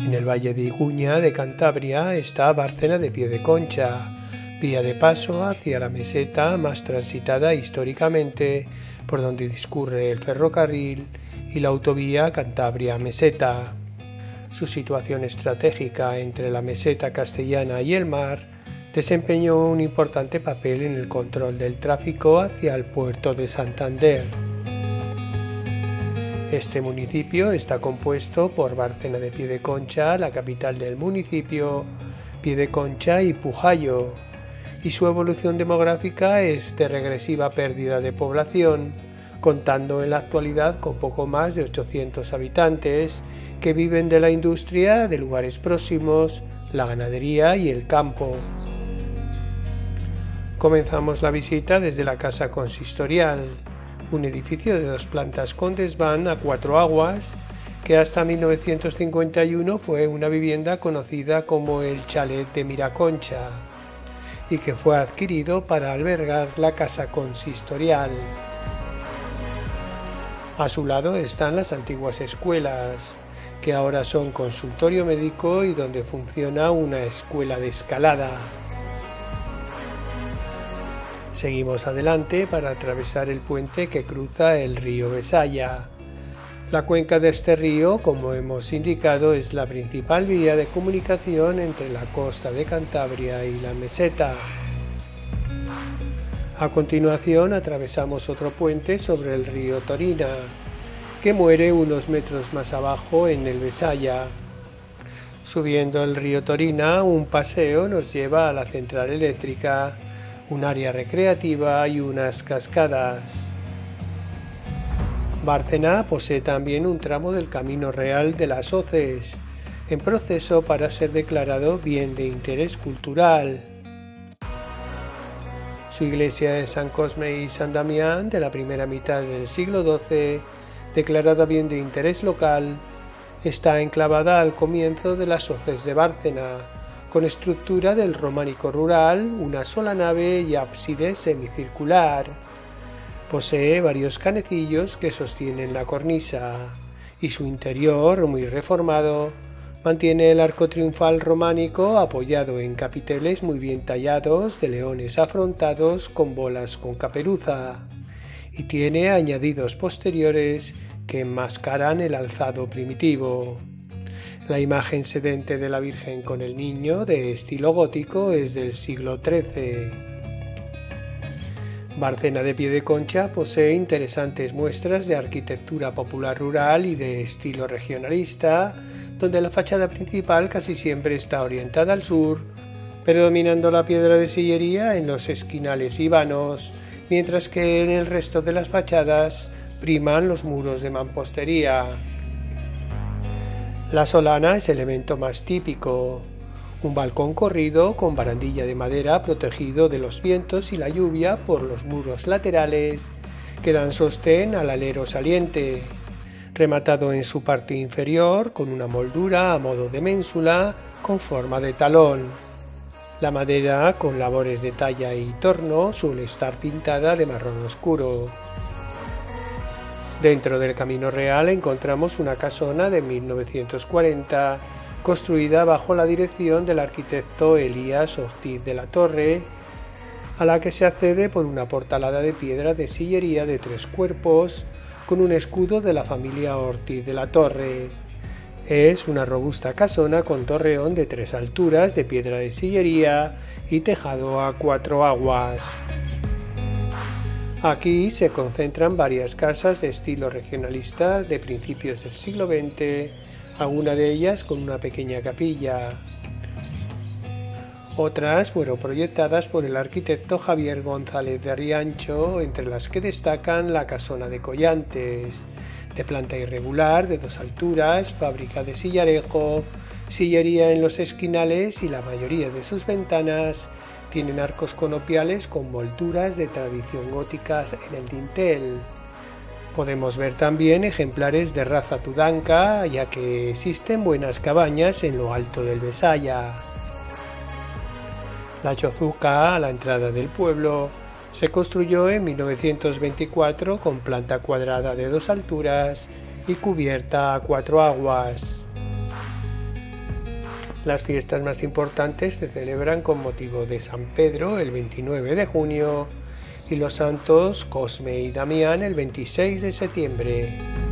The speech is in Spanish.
En el valle de Iguña de Cantabria está Bárcena de Piedeconcha, vía de paso hacia la meseta más transitada históricamente, por donde discurre el ferrocarril y la autovía Cantabria-Meseta. Su situación estratégica entre la meseta castellana y el mar desempeñó un importante papel en el control del tráfico hacia el puerto de Santander. Este municipio está compuesto por Bárcena de Piedeconcha, la capital del municipio, Piedeconcha y Pujayo, y su evolución demográfica es de regresiva pérdida de población, contando en la actualidad con poco más de 800 habitantes que viven de la industria de lugares próximos, la ganadería y el campo. Comenzamos la visita desde la Casa Consistorial, un edificio de 2 plantas con desván a 4 aguas que hasta 1951 fue una vivienda conocida como el Chalet de Miraconcha y que fue adquirido para albergar la Casa Consistorial. A su lado están las antiguas escuelas, que ahora son consultorio médico y donde funciona una escuela de escalada. Seguimos adelante para atravesar el puente que cruza el río Besaya. La cuenca de este río, como hemos indicado, es la principal vía de comunicación entre la costa de Cantabria y la meseta. A continuación atravesamos otro puente sobre el río Torina, que muere unos metros más abajo en el Besaya. Subiendo el río Torina, un paseo nos lleva a la central eléctrica, un área recreativa y unas cascadas. Bárcena posee también un tramo del Camino Real de las Hoces, en proceso para ser declarado bien de interés cultural. Su iglesia de San Cosme y San Damián, de la primera mitad del siglo XII, declarada bien de interés local, está enclavada al comienzo de las Hoces de Bárcena, con estructura del románico rural, una sola nave y ábside semicircular. Posee varios canecillos que sostienen la cornisa, y su interior, muy reformado, mantiene el arco triunfal románico apoyado en capiteles muy bien tallados de leones afrontados con bolas con caperuza, y tiene añadidos posteriores que enmascaran el alzado primitivo. La imagen sedente de la Virgen con el Niño, de estilo gótico, es del siglo XIII. Bárcena de Piedeconcha posee interesantes muestras de arquitectura popular rural y de estilo regionalista, donde la fachada principal casi siempre está orientada al sur, predominando la piedra de sillería en los esquinales y vanos, mientras que en el resto de las fachadas priman los muros de mampostería. La solana es el elemento más típico, un balcón corrido con barandilla de madera protegido de los vientos y la lluvia por los muros laterales que dan sostén al alero saliente, rematado en su parte inferior con una moldura a modo de ménsula con forma de talón. La madera, con labores de talla y torno, suele estar pintada de marrón oscuro. Dentro del Camino Real encontramos una casona de 1940, construida bajo la dirección del arquitecto Elías Ortiz de la Torre, a la que se accede por una portalada de piedra de sillería de 3 cuerpos, con un escudo de la familia Ortiz de la Torre. Es una robusta casona con torreón de 3 alturas de piedra de sillería y tejado a 4 aguas. Aquí se concentran varias casas de estilo regionalista de principios del siglo XX, alguna de ellas con una pequeña capilla. Otras fueron proyectadas por el arquitecto Javier González de Riancho, entre las que destacan la Casona de Collantes, de planta irregular, de 2 alturas, fábrica de sillarejo, sillería en los esquinales y la mayoría de sus ventanas tienen arcos conopiales con molduras de tradición gótica en el dintel. Podemos ver también ejemplares de raza tudanca, ya que existen buenas cabañas en lo alto del Besaya. La chozuca, a la entrada del pueblo, se construyó en 1924 con planta cuadrada de 2 alturas y cubierta a 4 aguas. Las fiestas más importantes se celebran con motivo de San Pedro el 29 de junio y los santos Cosme y Damián el 26 de septiembre.